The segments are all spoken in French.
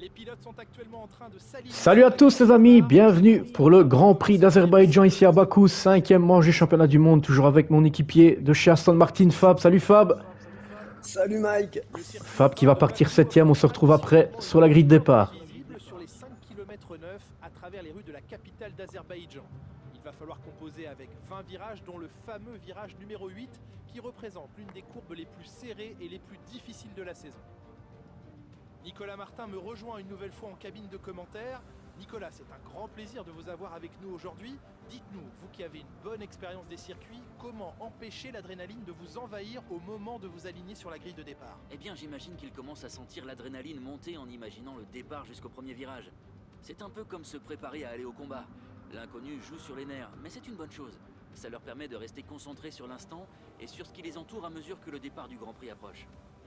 Les pilotes sont actuellement en train de s'aligner. Salut à tous les amis, bienvenue pour le Grand Prix d'Azerbaïdjan ici à Bakou, 5e manche du championnat du monde, toujours avec mon équipier de chez Aston Martin, Fab. Salut Fab. Salut Mike. Fab qui va partir 7e, on se retrouve après sur la grille de départ. Visible sur les 5 km 9 à travers les rues de la capitale d'Azerbaïdjan. Il va falloir composer avec 20 virages, dont le fameux virage numéro 8 qui représente l'une des courbes les plus serrées et les plus difficiles de la saison. Nicolas Martin me rejoint une nouvelle fois en cabine de commentaires. Nicolas, c'est un grand plaisir de vous avoir avec nous aujourd'hui. Dites-nous, vous qui avez une bonne expérience des circuits, comment empêcher l'adrénaline de vous envahir au moment de vous aligner sur la grille de départ? Eh bien, j'imagine qu'il commence à sentir l'adrénaline monter en imaginant le départ jusqu'au premier virage. C'est un peu comme se préparer à aller au combat. L'inconnu joue sur les nerfs, mais c'est une bonne chose. Ça leur permet de rester concentrés sur l'instant et sur ce qui les entoure à mesure que le départ du Grand Prix approche.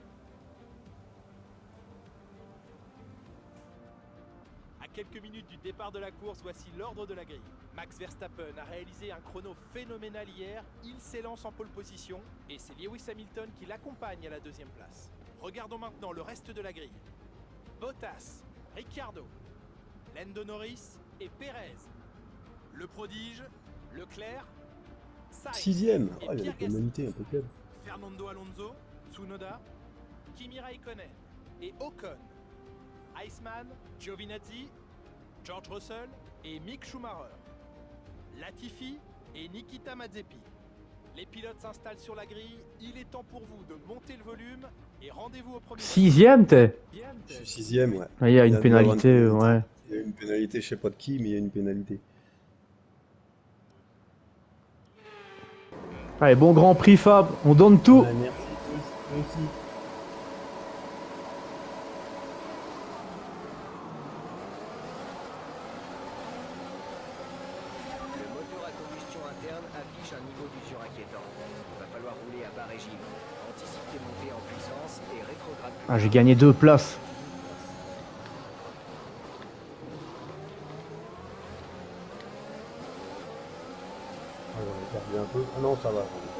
À quelques minutes du départ de la course, voici l'ordre de la grille. Max Verstappen a réalisé un chrono phénoménal hier, il s'élance en pole position et c'est Lewis Hamilton qui l'accompagne à la deuxième place. Regardons maintenant le reste de la grille. Bottas, Ricciardo, Lando Norris et Perez. Le prodige, Leclerc, Sainz 6ème. et Oh, il y a Pierre des pénalités impeccable. Fernando Alonso, Tsunoda, Kimi Raikkonen et Ocon. Iceman, Giovinazzi, George Russell et Mick Schumacher. Latifi et Nikita Mazepin. Les pilotes s'installent sur la grille. Il est temps pour vous de monter le volume et rendez-vous au premier. 6e t'es? Je suis 6ème, ouais. Ah, il y a une dû avoir pénalité, ouais. Il y a une pénalité, je sais pas de qui, mais il y a une pénalité. Allez, bon Grand Prix Fab, on donne tout. Ouais, merci tous, moi aussi. Le moteur à combustion interne affiche un niveau d'usure inquiétant. Il va falloir rouler à bas régime, anticiper montée en puissance et rétrograde. Ah, j'ai gagné 2 places. Ah, on a perdu un peu. Ah non, ça va.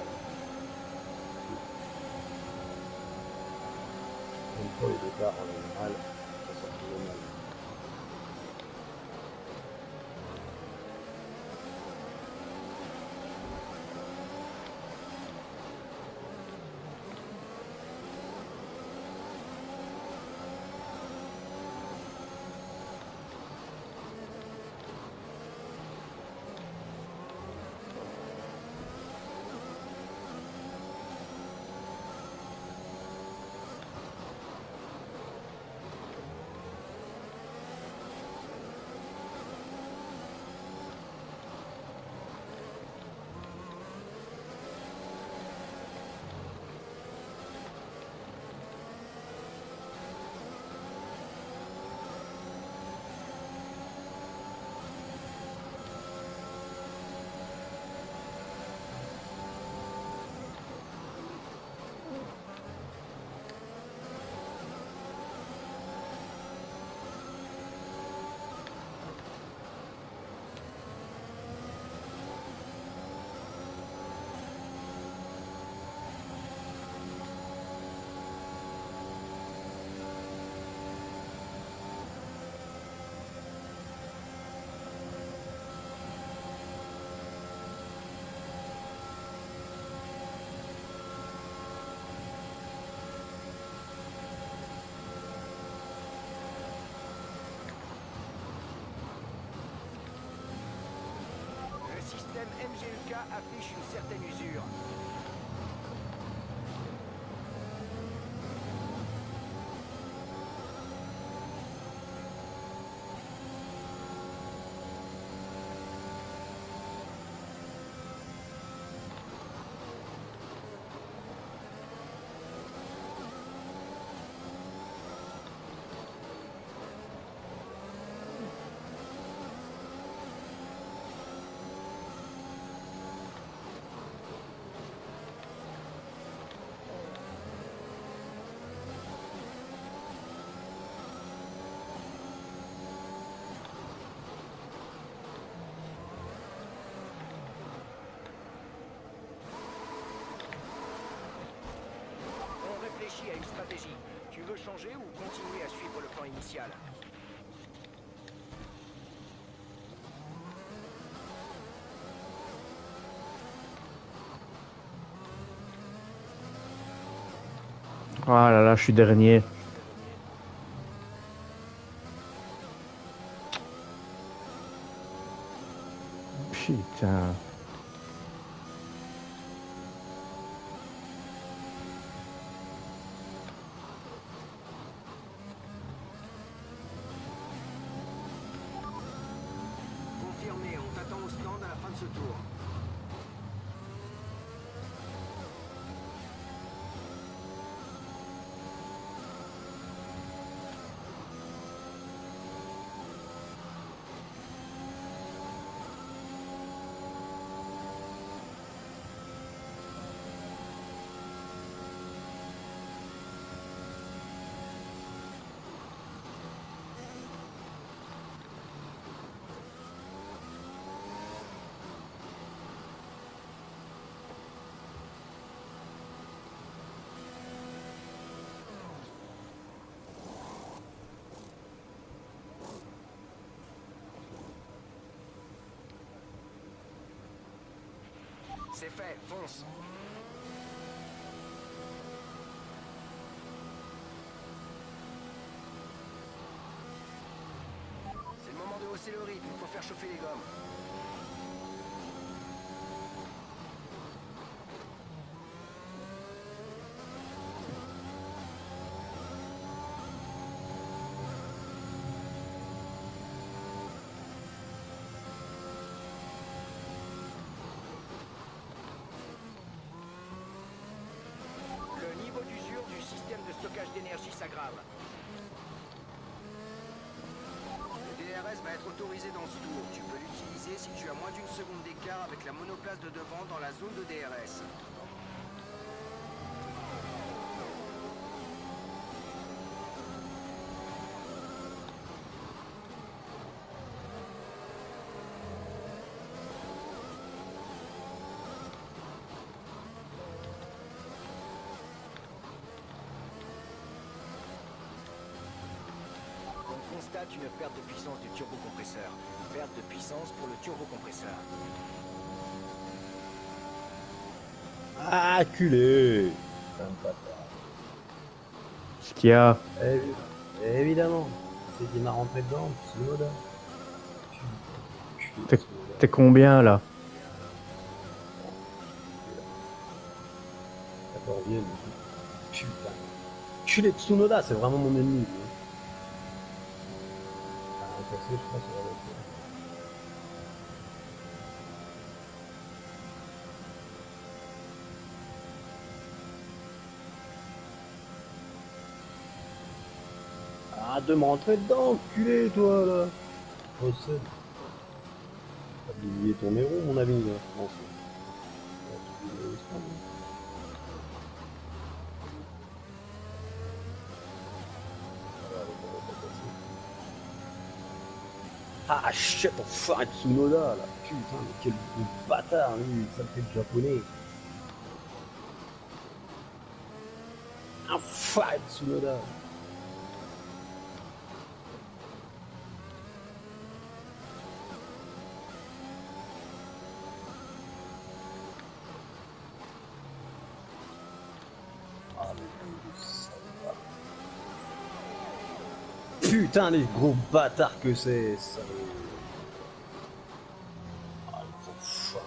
Une fois les départs en général, ça sort toujours mal. Le système MGUK affiche une certaine usure. réfléchis à une stratégie. Tu veux changer ou continuer à suivre le plan initial? Ah là là, je suis dernier. Putain. Confirmé, on t'attend au stand à la fin de ce tour. C'est fait, fonce. C'est le moment de hausser le rythme, il faut faire chauffer les gommes. Le niveau d'usure du système de stockage d'énergie s'aggrave. Le DRS va être autorisé dans ce tour. Tu peux l'utiliser si tu as moins d'une seconde d'écart avec la monoplace de devant dans la zone de DRS. On constate une perte de puissance du turbocompresseur. Perte de puissance pour le turbocompresseur. Ah, culé. Putain de bâtard. Ce qu'il y a. Évidemment. C'est qui m'a rentré dedans, Tsunoda. T'es combien là? 14e. Putain. Culé de Tsunoda, c'est vraiment mon ennemi. Je crois, sur la voiture. Arrête de me rentrer dedans, culé, toi, là. Recède. T'as oublié ton héros, mon ami, là, je pense. Ah shit, enfoiré de Tsunoda là, putain, mais quel gros bâtard lui, ça me fait le japonais. Enfoiré de Tsunoda. Ah mais ça va. Putain les gros bâtards que c'est ça. Ah, le gros foire.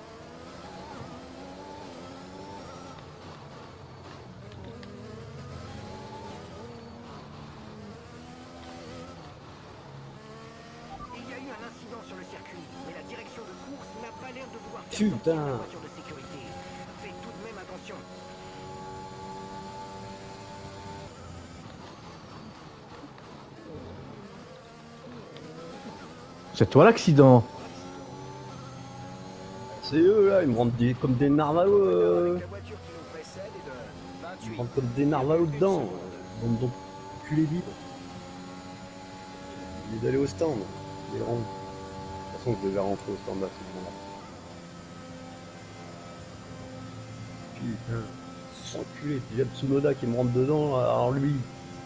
Il y a eu un incident sur le circuit, mais la direction de course n'a pas l'air de vouloir faire Putain. sortir la voiture de sécurité. Fais tout de même attention. C'est toi l'accident. C'est eux là, ils me rendent comme des narvalos. Avec la voiture qui nous précède est de Ils me 28. rendent comme des narvalos dedans. Donc culé vite. Au lieu d'aller au stand. Ils les rendent. De toute façon, je devais rentrer au stand là, ce moment-là. Putain. Sans culé, déjà Tsunoda qui me rentre dedans, alors lui.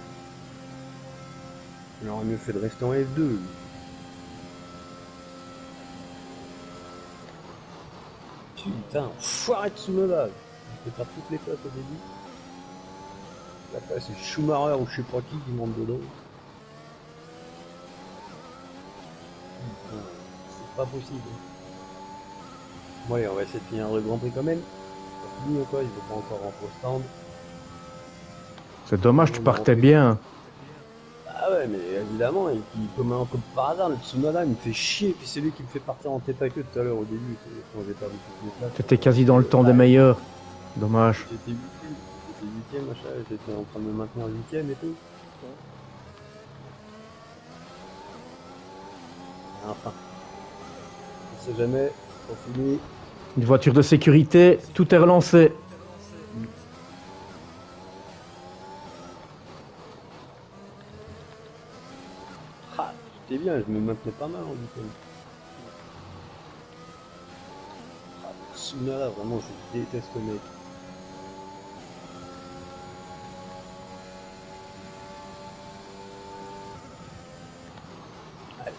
Il aurait mieux fait de rester en F2. Putain, foiré de Tsunoda. Je peux faire toutes les places au début. Après, c'est Schumacher ou je sais pas qui monte dedans. Putain, c'est pas possible. Bon, allez, on va essayer de finir le Grand Prix quand même. C'est pas fini ou quoi, il veut pas encore rentrer au stand. C'est dommage, tu partais bien. Ah ouais, mais évidemment, et puis comme par hasard, le Tsunoda il me fait chier, puis c'est lui qui me fait partir en tête à queue tout à l'heure au début, quand j'ai perdu toutes mes places. T'étais quasi dans le temps des meilleurs. Dommage. J'étais huitième, machin, j'étais en train de me maintenir huitième et tout. Enfin, on sait jamais, on finit. Une voiture de sécurité, tout est relancé. Ah, j'étais bien, je me maintenais pas mal en huitième. Ah, Tsunoda, vraiment, je déteste le mec. Allez.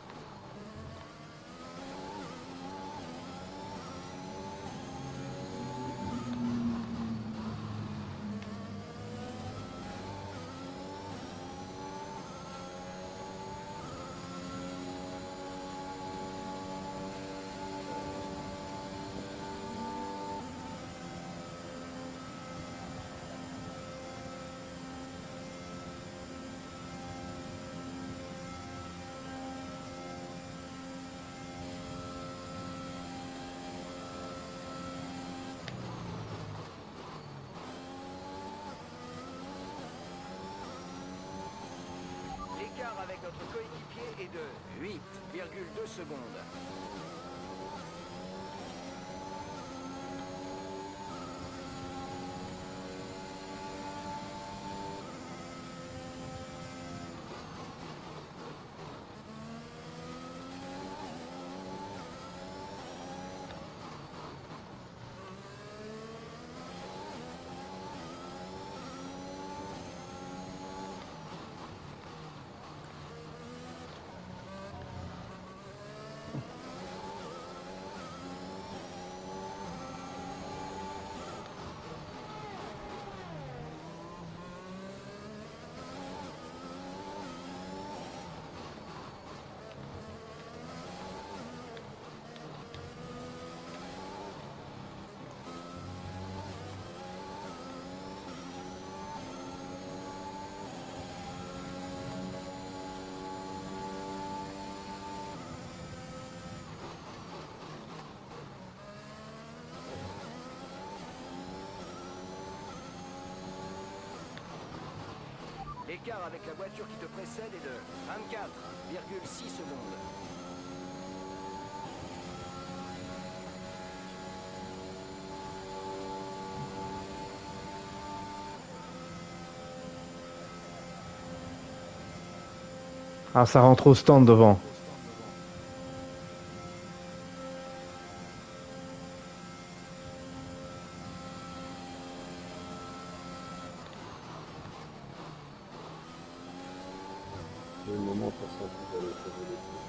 L'écart avec notre coéquipier est de 8,2 secondes. L'écart avec la voiture qui te précède est de 24,6 secondes. Ah, ça rentre au stand devant. C'est le moment pour ça que vous allez poser les pieds.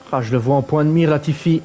Ah, je le vois en point de mire, Latifi.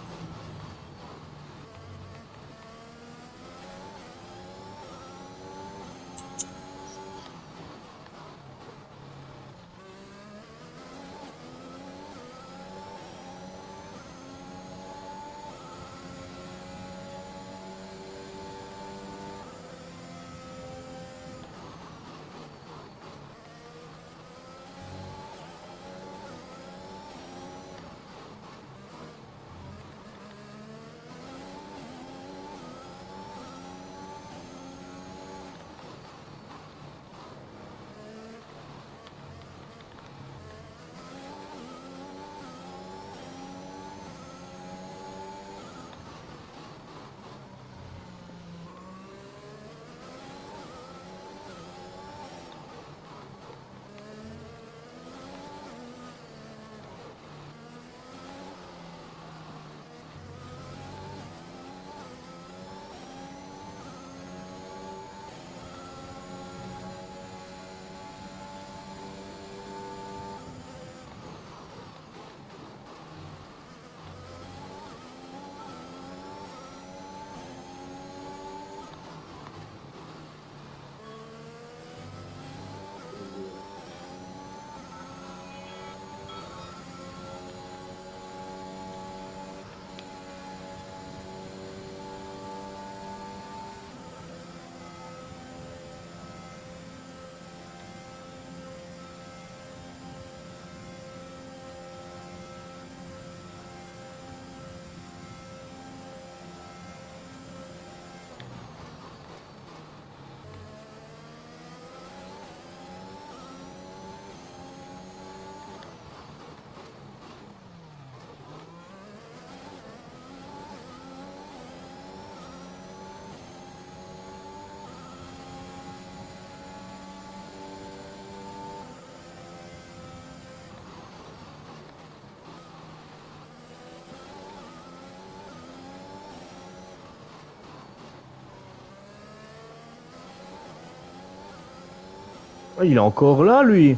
Ah, il est encore là, lui.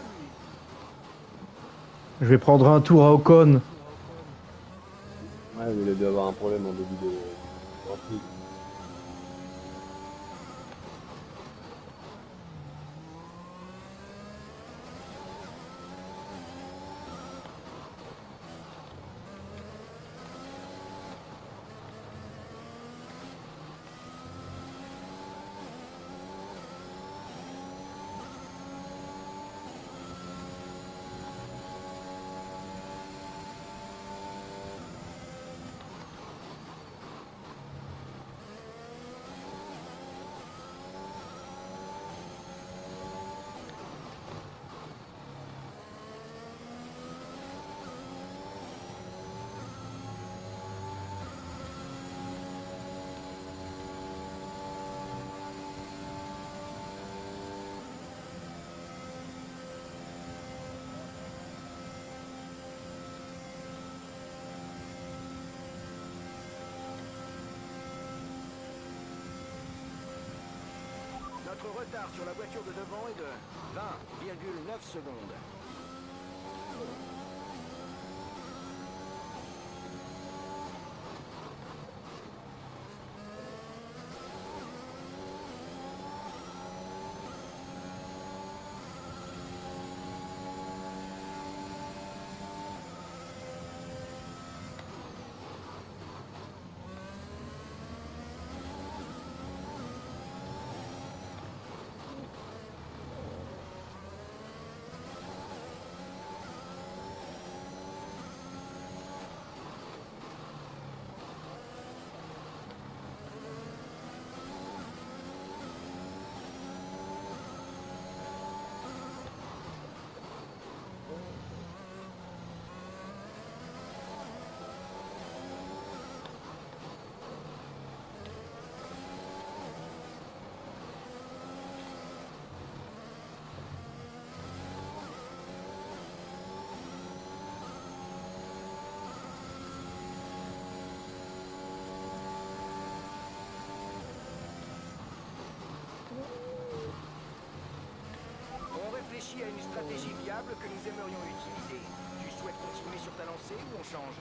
Je vais prendre un tour à Ocon. Ouais, mais il a dû avoir un problème en début de Grand Prix. Notre retard sur la voiture de devant est de 20,9 secondes. réfléchi à une stratégie viable que nous aimerions utiliser. Tu souhaites continuer sur ta lancée ou on change?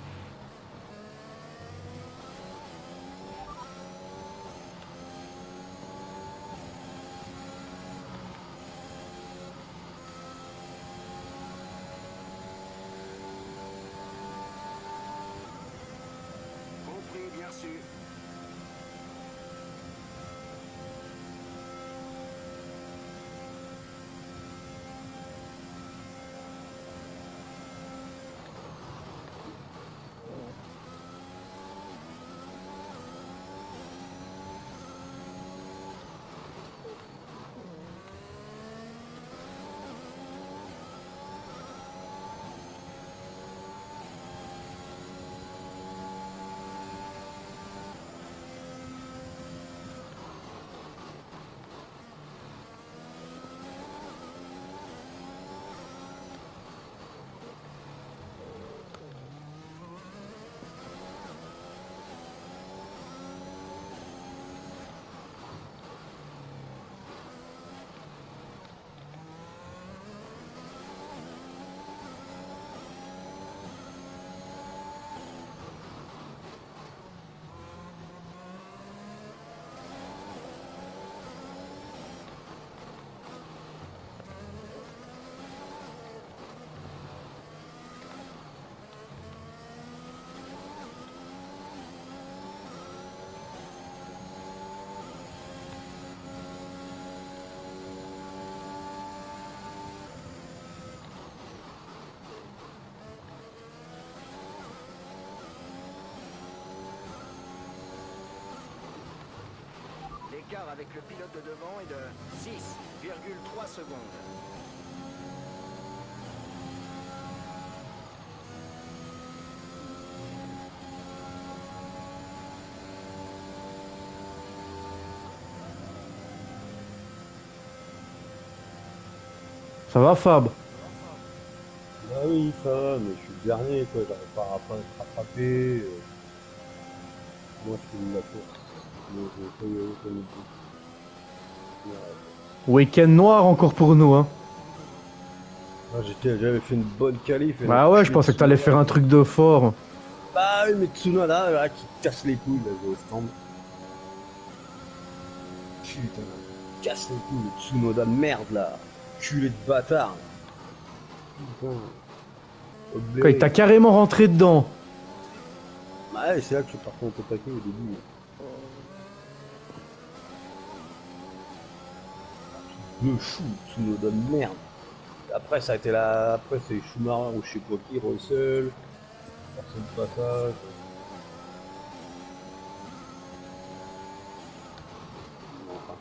Compris, bien sûr. L'écart avec le pilote de devant est de 6,3 secondes. Ça va, Fab? Bah oui, ça va, mais je suis le dernier, quoi. J'arrive pas à être rattrapé. Moi, je finis la course. Donc, je peux y aller comme il dit. Week-end noir encore pour nous, hein. Moi, j'avais fait une bonne qualif. et Bah là, ouais, je pensais que t'allais faire un truc de fort. Bah oui, mais Tsunoda, là, qui casse les couilles, là, au stand. Putain, il casse les couilles, le Tsunoda de merde, là. Culé de bâtard. Putain. Quoi, il t'a carrément rentré dedans. Bah ouais, c'est là que je suis parti en attaquer au début. Le chou, Tsunoda de merde. Après, ça a été là. Après, c'est Schumacher ou je sais pas qui, Russell. Personne de passage. Enfin.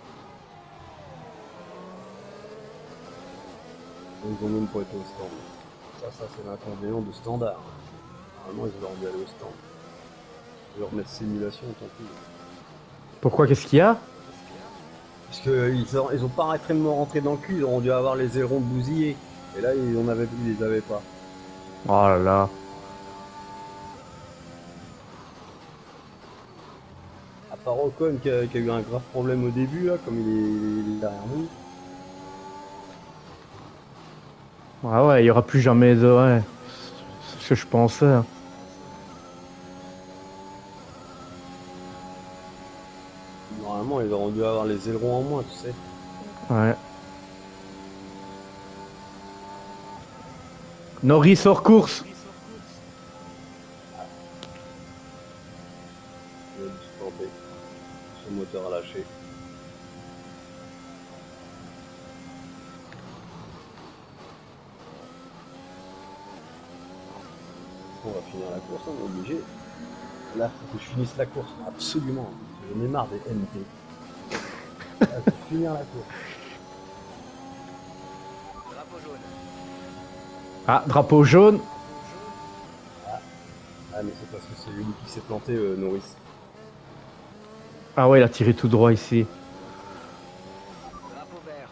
Ils ont même pas été au stand. Ça c'est l'inconvénient de standard. Normalement, ils auraient dû aller au stand. Je vais remettre simulation, tant pis. Pourquoi, qu'est-ce qu'il y a? Parce qu'ils ont pas arrêté de me rentrer dans le cul, ils auront dû avoir les ailerons bousillés. Et là, ils les avaient pas. Oh là là. À part Ocon qui a eu un grave problème au début, là, comme il est derrière nous. Ah ouais, il y aura plus jamais de... Ouais. C'est ce que je pensais. Hein. Normalement, ils auront dû avoir les ailerons en moins, tu sais. Ouais. Norris hors course. Il a dû se planter. Son moteur a lâché. On va finir la course, on est obligé. Là, faut que je finisse la course, absolument. J'en ai marre des NT. Là, faut finir la course. Drapeau jaune. Ah, drapeau jaune. Ah, mais c'est parce que c'est lui qui s'est planté, Norris. Ah ouais, il a tiré tout droit ici. Drapeau vert.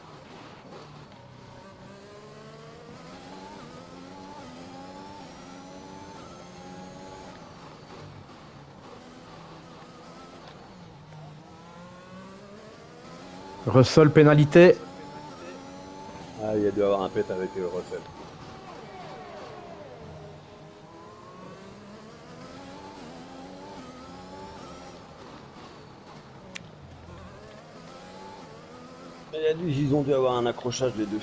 Russell pénalité. Ah, il il y a dû avoir un pet avec Russell. Ils ont dû avoir un accrochage les deux.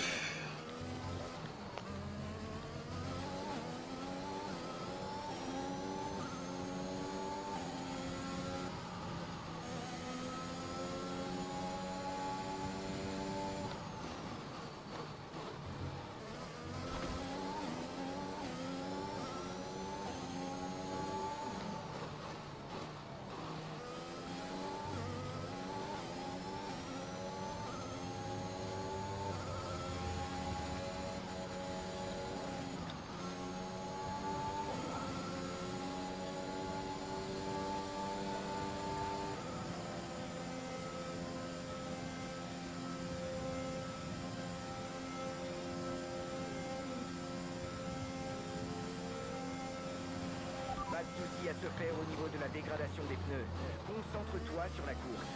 Pas de souci à se faire au niveau de la dégradation des pneus. Concentre-toi sur la course.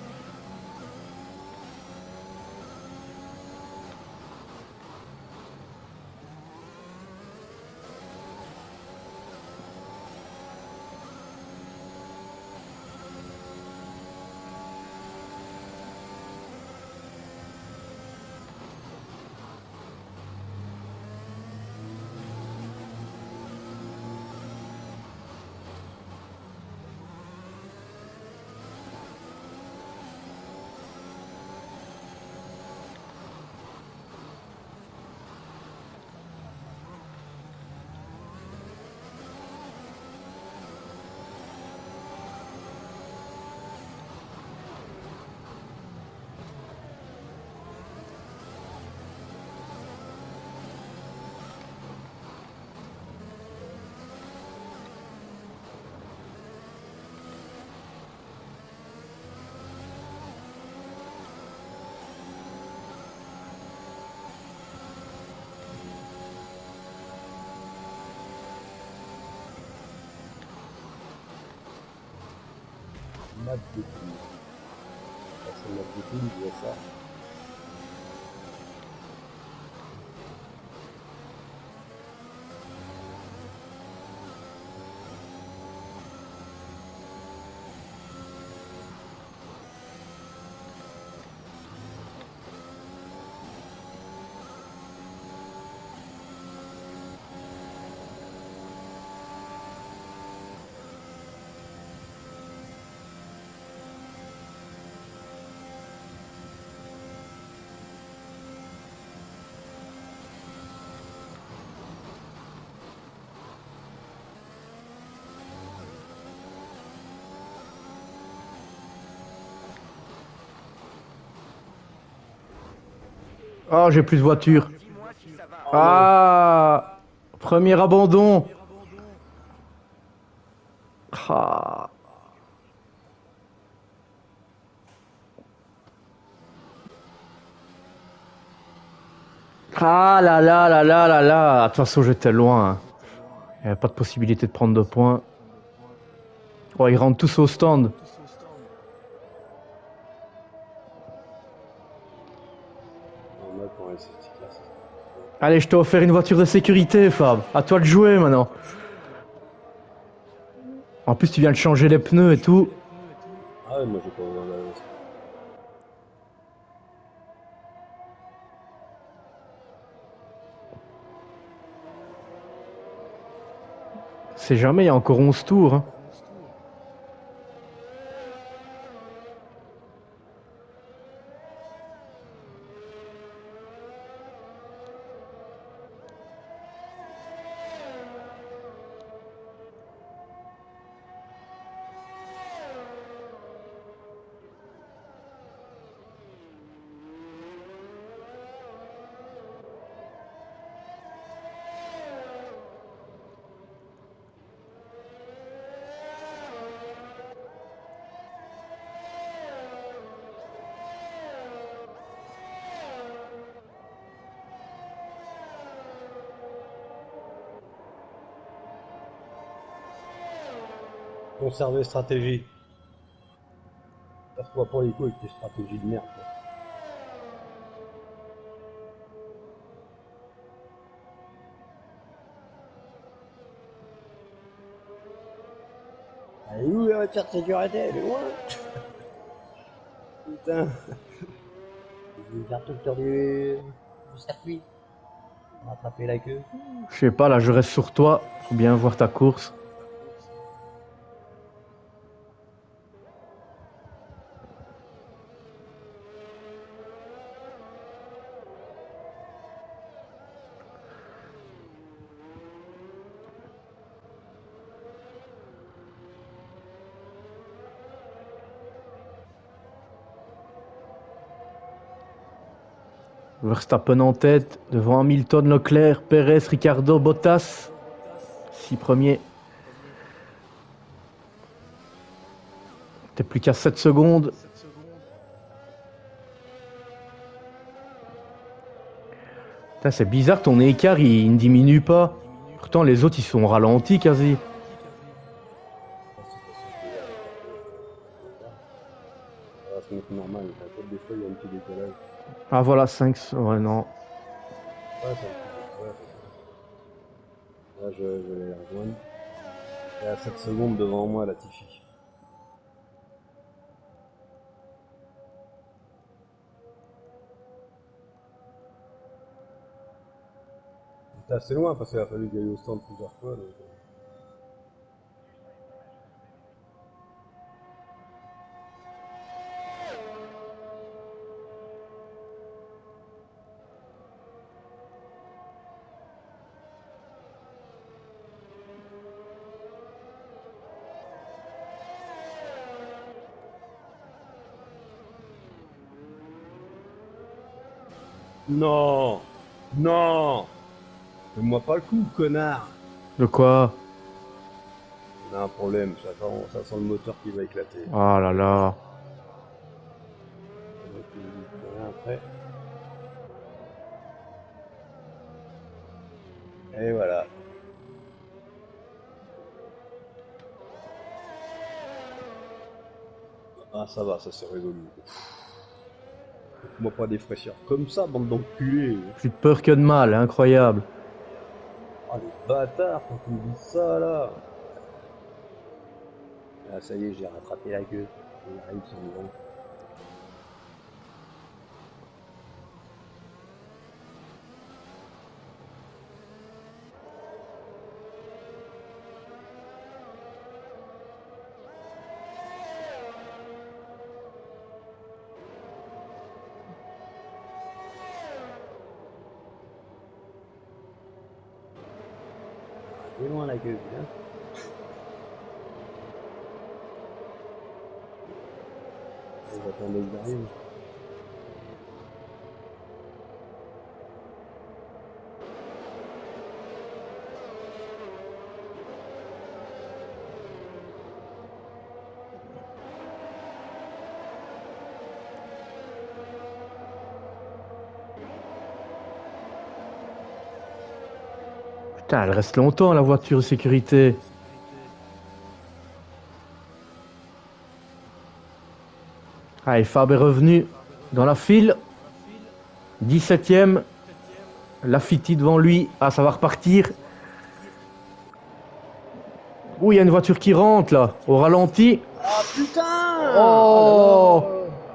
Map de poule. C'est map de poule, il y a ça. Ah, j'ai plus de voiture. Dis-moi si ça va. Ah, premier abandon. Ah. Ah là là là là là là. De toute façon, j'étais loin. Il n'y avait pas de possibilité de prendre de points. Oh, ils rentrent tous au stand. On a pour essayer de classe. Allez, je t'ai offert une voiture de sécurité, Fab. À toi de jouer maintenant. En plus, tu viens de changer les pneus et tout. Ah ouais, moi j'ai pas besoin d'aller. C'est jamais, il y a encore 11 tours. Hein. Conserver stratégie. Passe-toi pour les coups avec tes stratégies de merde. Quoi. Elle est où la voiture de sécurité? Elle est loin. Putain. Je vais faire tout le tour du circuit. On va attraper la queue. Je sais pas, là, je reste sur toi pour bien voir ta course. Verstappen en tête, devant Hamilton, Leclerc, Perez, Ricardo, Bottas. 6 premiers. T'es plus qu'à 7 secondes. Putain, c'est bizarre, ton écart il ne diminue pas. Pourtant les autres ils sont ralentis quasi. Ça va se mettre normal. Peut-être des fois il y a un petit décalage. Ah voilà, 5. Ouais, non. Ouais, c'est un petit décalage. Là, je vais les rejoindre. Et à 7 secondes devant moi, la Tiffy. C'était assez loin parce qu'il a fallu gagner au stand plusieurs fois. Donc... Non! Non! Fais-moi pas le coup, connard! De quoi? On a un problème, ça sent le moteur qui va éclater. Oh là là. Après. Et voilà. Ah ça va, ça s'est résolu. Faites-moi pas des fraîcheurs comme ça, bande d'enculés. Plus de peur que de mal, incroyable. Ah les bâtards, quand tu me dis ça là. Ah ça y est, j'ai rattrapé la queue. Il arrive sur le vent. C'est loin la queue, hein. J'attendais que j'arrive. Putain, elle reste longtemps la voiture de sécurité. Allez, Fab est revenu dans la file. 17ème. Lafiti devant lui. Ah, ça va repartir. Ouh, il y a une voiture qui rentre là, au ralenti. Ah putain! Oh,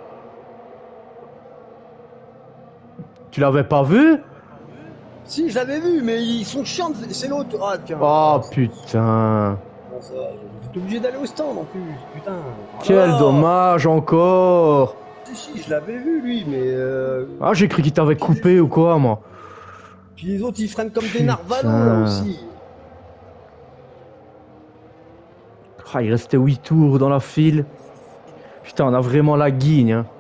tu l'avais pas vu? Si, je l'avais vu, mais ils sont chiants, c'est l'autre. Ah tiens. Oh putain. Bon, ça va, j'étais obligé d'aller au stand en plus, putain. Quel Alors, dommage encore. Si, je l'avais vu lui, mais. Ah, j'ai cru qu'il t'avait coupé ou quoi, moi. Puis les autres ils freinent comme des Putain. narvalos là aussi. Ah, il restait 8 tours dans la file. Putain, on a vraiment la guigne. Hein.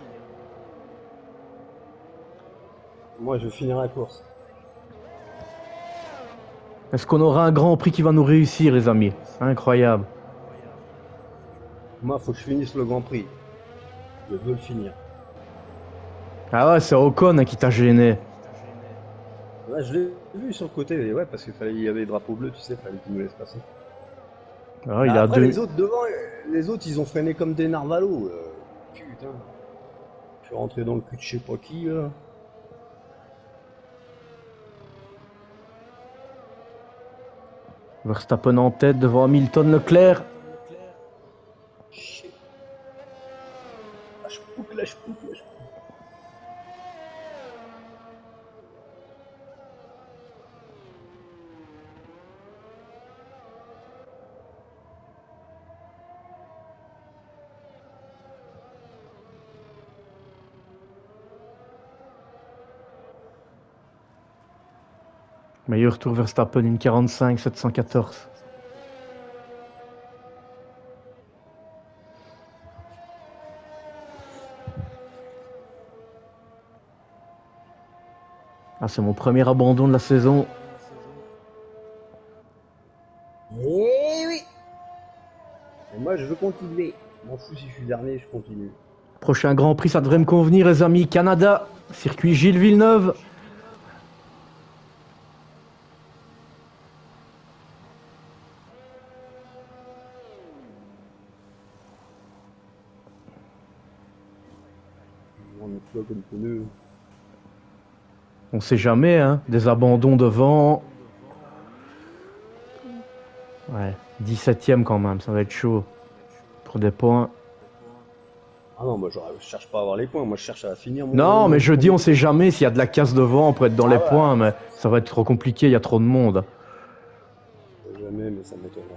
Moi je vais finir la course. Est-ce qu'on aura un grand prix qui va nous réussir, les amis? Incroyable. Moi faut que je finisse le Grand Prix. Je veux le finir. Ah ouais, c'est Ocon hein, qui t'a gêné. Là je l'ai vu sur le côté, ouais, parce qu'il y avait les drapeaux bleus, tu sais, fallait qu'il nous laisse passer. Ah, il a Après deux... les autres devant, les autres ils ont freiné comme des narvalos. Putain. Je suis rentré dans le cul de je sais pas qui là. Verstappen en tête devant Hamilton, Leclerc. Meilleur tour Verstappen, une 45 714. Ah, c'est mon premier abandon de la saison. Eh oui. Et moi, je veux continuer. Je m'en fous si je suis dernier, je continue. Prochain Grand Prix, ça devrait me convenir, les amis. Canada, circuit Gilles Villeneuve. On est plus là comme pneu. On sait jamais, hein. Des abandons devant. Ouais, 17ème quand même, ça va être chaud. Pour des points. Ah non, moi je cherche pas à avoir les points, moi je cherche à finir mon... Non, mais je dis, on sait jamais s'il y a de la casse devant pour être dans les ouais. points, mais ça va être trop compliqué, il y a trop de monde. Jamais, mais ça m'étonnerait.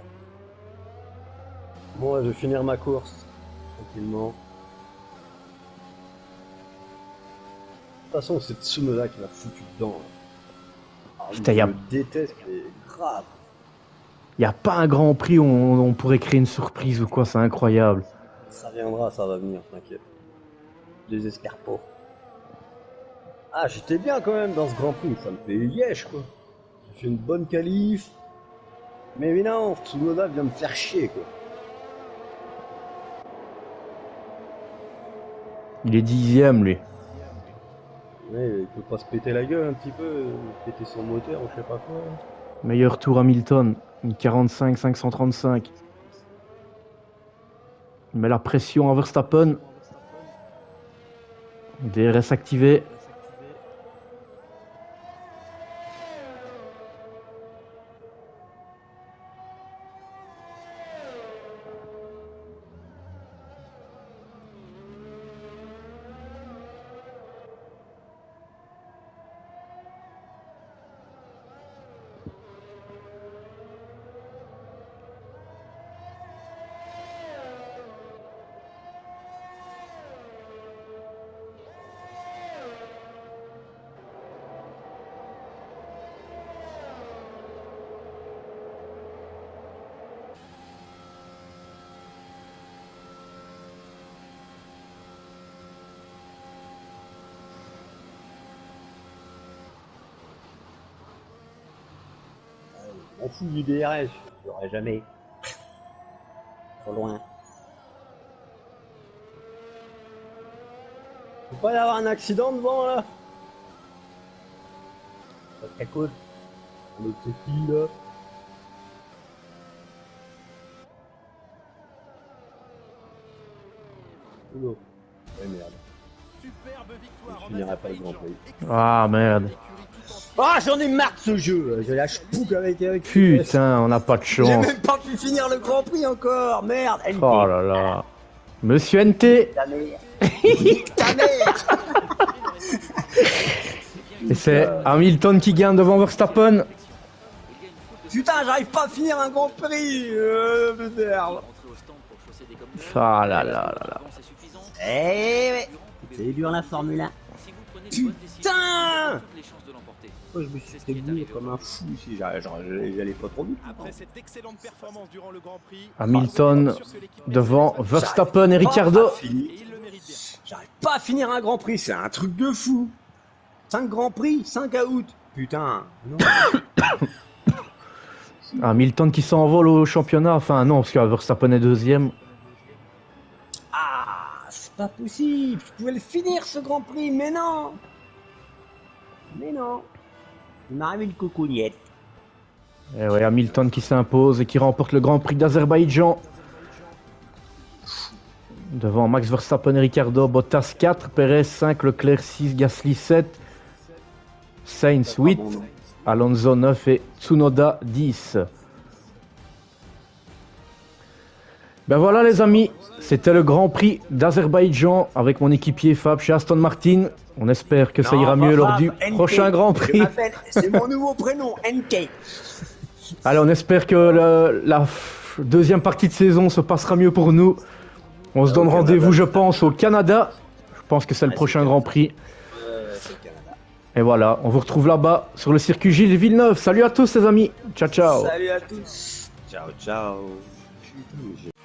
Bon, je vais finir ma course, tranquillement. De toute façon, c'est Tsunoda qui m'a foutu dedans. Putain, je le déteste, mais grave. Il n'y a pas un Grand Prix où on pourrait créer une surprise ou quoi, c'est incroyable. Ça viendra, ça va venir, t'inquiète. Je désespère pas. Ah, j'étais bien quand même dans ce Grand Prix, ça me fait liège quoi. J'ai fait une bonne qualif. Mais non, Tsunoda vient me faire chier quoi. Il est 10ème lui. Ouais, il peut pas se péter la gueule un petit peu, péter son moteur ou je sais pas quoi. Meilleur tour Hamilton, une 45 535. Il met la pression à Verstappen. DRS activé. On fout du DRS, je l'aurai jamais. Trop loin. Faut pas y avoir un accident devant là. Ça serait cool. On est qui là? Non. Ouais merde. Superbe victoire. Je finirai pas le Grand Prix. Ah merde. Ah j'en ai marre de ce jeu. Je lâche pouc avec. Putain, on n'a pas de J'ai chance. même pas pu finir le Grand Prix encore. Merde. NT. Oh là là. Monsieur NT. Ta mère. Ta mère. Et c'est Hamilton qui gagne devant Verstappen. Putain, j'arrive pas à finir un Grand Prix. Merde. Ah là là là là. Eh ouais. C'est dur la Formule 1. Putain. Moi, je me suis fait bouillir comme un fou ici, j'allais pas trop vite. Après cette excellente performance durant le Grand Prix, Hamilton devant Verstappen et Ricciardo. et il le mérite bien. J'arrive pas à finir un Grand Prix, c'est un truc de fou. 5 Grands Prix, 5 out. Putain, non. Hamilton qui s'envole au championnat. Enfin non, parce que Verstappen est deuxième. Ah, c'est pas possible. Je pouvais le finir ce Grand Prix, mais non. Mais non. Il m'a arrivé une cocognette. Et ouais, Hamilton qui s'impose et qui remporte le Grand Prix d'Azerbaïdjan. Devant Max Verstappen et Ricciardo, Bottas 4, Perez 5, Leclerc 6, Gasly 7, Sainz 8, Alonso 9 et Tsunoda 10. Ben voilà les amis, c'était le Grand Prix d'Azerbaïdjan avec mon équipier Fab chez Aston Martin. On espère que ça ira mieux lors du prochain Grand Prix. C'est mon nouveau prénom, NK. Allez, on espère que la deuxième partie de saison se passera mieux pour nous. On se donne rendez-vous, je pense, au Canada. Je pense que c'est le prochain Grand Prix. C'est le Canada. Et voilà, on vous retrouve là-bas sur le circuit Gilles Villeneuve. Salut à tous les amis. Ciao ciao. Salut à tous. Ciao, ciao. Putain, mais j'ai